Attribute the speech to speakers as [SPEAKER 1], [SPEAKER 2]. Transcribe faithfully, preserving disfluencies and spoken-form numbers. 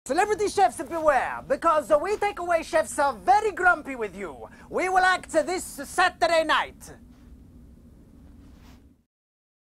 [SPEAKER 1] Celebrity chefs, beware, because uh, we takeaway chefs are very grumpy with you. We will act uh, this Saturday night.